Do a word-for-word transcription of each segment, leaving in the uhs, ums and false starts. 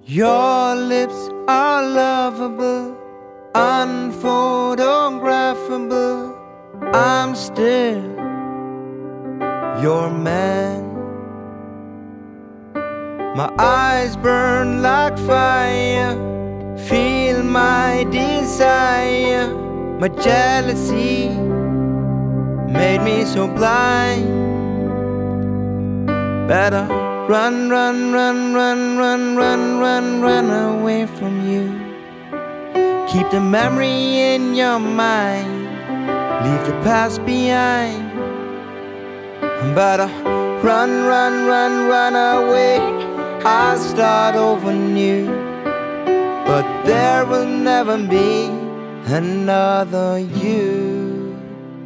Your lips are lovable, unphotographable. I'm still your man. My eyes burn like fire, feel my desire. My jealousy made me so blind. Better run, run, run, run, run, run, run, run away from you. Keep the memory in your mind, leave the past behind. Better run, run, run, run away. I'll start over new, but there will never be another you.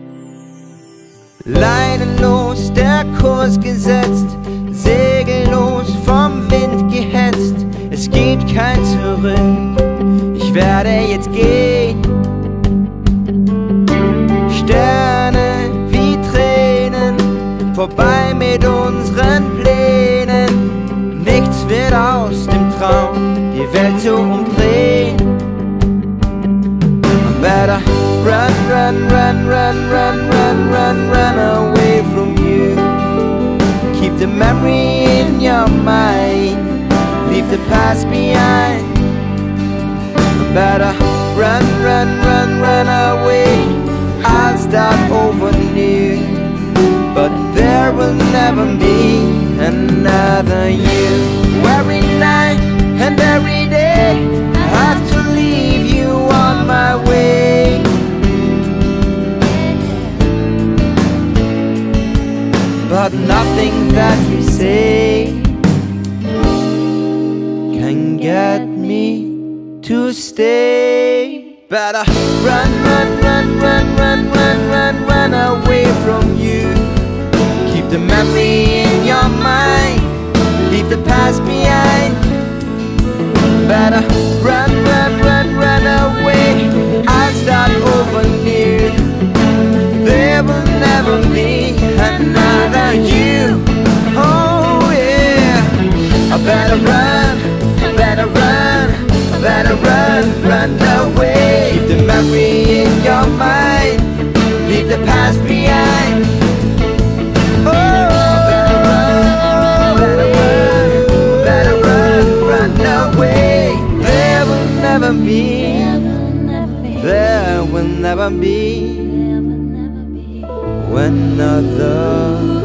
Leinen los, der Kurs gesetzt, segellos vom Wind gehetzt. Es gibt kein Zurück, ich werde jetzt gehen. Sterne wie Tränen, vorbei mit unseren Plänen. Nichts wird aus dem Traum, die Welt zu umdrehen. Better run, run, run, run, run, run, run, run away from you. Keep the memory in your mind, leave the past behind. Better run, run, run, run away. I'll start over new, but there will never be another you. Every night and every day I have to leave you on my way. But nothing that you say can get me to stay. Better run, run, run, run, run, run, run, run away from you. Keep the memory in your mind, leave the past behind. Better run, run, run, run away. I'll start over new. There will never be another you. Oh yeah. I better run, I better run, I better run, run away. Keep the memory in your mind, leave the past behind. Oh, better run, better run, better run, run away. There will never be, there will never be another